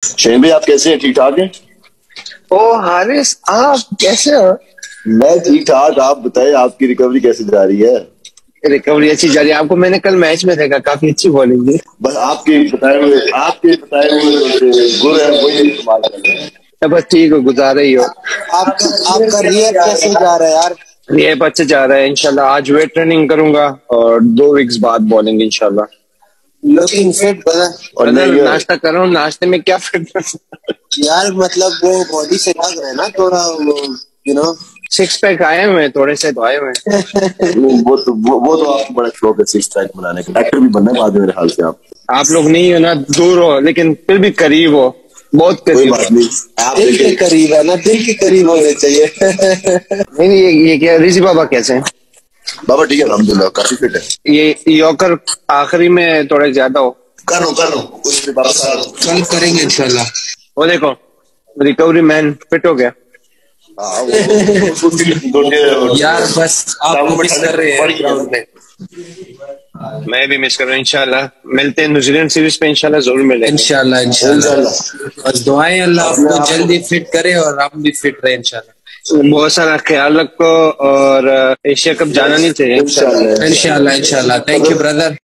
شہین بھائی آپ کیسے ہیں؟ ٹھیک ٹھاک ہیں؟ او حارث آپ کیسے ہو؟ میں ٹھیک ٹھاک. آپ بتائیں آپ کی ریکوری کیسے جا رہی ہے؟ ریکوری اچھی جا رہی ہے. آپ کو میں نے کل میچ میں دیکھا، کافی اچھی بالنگ تھی. بس آپ کے بتائے ہوئے جو گر ہے وہی استعمال کر رہے ہیں. بس ٹھیک ہو، گزارا ہی ہو. آپ کا ریئر کیسے جا رہا ہے یار؟ یہ بچے جا رہا ہے انشاءاللہ. آج ویٹ ٹریننگ کروں گا اور 2 ویکس بعد بالنگ انشاءاللہ. لوکنگ فٹ اور میں یہ ناشتہ کر رہا ہوں. ناشتے میں کیا فٹنس یار مطلب وہ باڈی سے لگ رہا ہے نا تھوڑا وہ 6 پیک آئے ہوئے ہیں، تھوڑے سے تو آئے ہوئے ہیں. وہ تو آپ کو بڑا شوق ہے 6 پیک بنانے کا. ایکٹر بھی بننا ہے بعد میں میرے خیال سے. آپ لوگ نہیں ہو نا، دور ہو لیکن پھر بھی قریب ہو، بہت کوئی قریب. بات نہیں. آپ دل کے قریب ہے نا، دل کے قریب ہونے چاہیے. نہیں یہ کیا رضی بابا کیسے ہیں؟ بابا ٹھیک ہے الحمدللہ، کافی فٹ ہے. یہ یوکر آخری میں تھوڑے زیادہ ہو. کر لو کچھ بھی واپس آ رہا کل کریں گے انشاءاللہ. وہ دیکھو ریکوری مین فٹ ہو گیا. یار بس آپ کو مس کر رہے ہیں گراؤنڈ میں. میں بھی مس کر رہا ہوں. انشاءاللہ ملتے ہیں نیوزی لینڈ سیریز پہ، انشاءاللہ ضرور ملیں گے. انشاءاللہ بس دعائیں اللہ آپ کو جلدی فٹ کرے اور آپ بھی فٹ رہے انشاءاللہ. بہت سارا خیال رکھو اور ایشیا کپ جانا نہیں چاہیے. انشاءاللہ تھینک یو بردر.